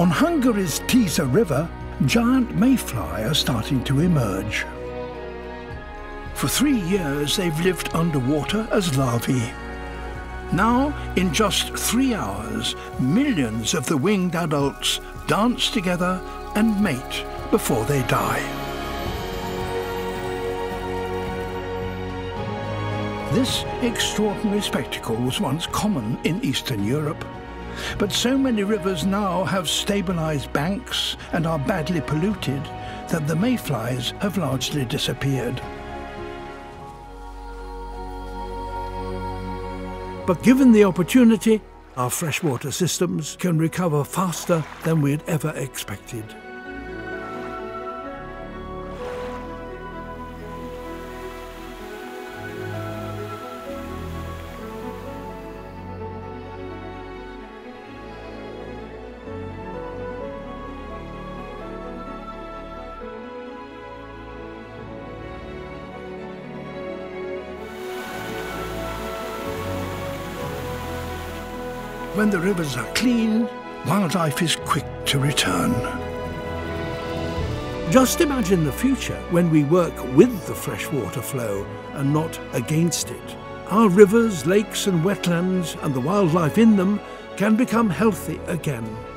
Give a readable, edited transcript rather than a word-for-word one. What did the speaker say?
On Hungary's Tisza River, giant mayfly are starting to emerge. For 3 years they've lived underwater as larvae. Now, in just 3 hours, millions of the winged adults dance together and mate before they die. This extraordinary spectacle was once common in Eastern Europe. But so many rivers now have stabilised banks and are badly polluted that the mayflies have largely disappeared. But given the opportunity, our freshwater systems can recover faster than we'd ever expected. When the rivers are clean, wildlife is quick to return. Just imagine the future when we work with the freshwater flow and not against it. Our rivers, lakes and wetlands and the wildlife in them can become healthy again.